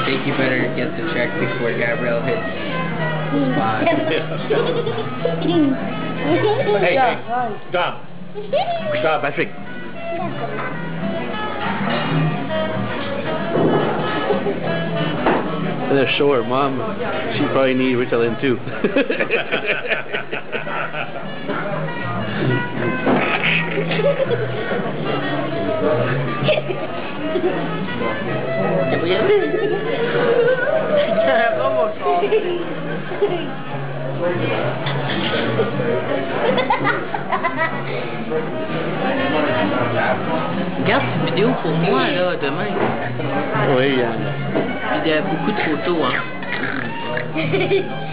think you better get the check before Gabrielle hits the spot. Hey, Dom. Dom, Patrick. They're short, Mom. She probably need Ritalin too. Regarde cette vidéo pour moi là demain. Oui, Il y a beaucoup de photos hein.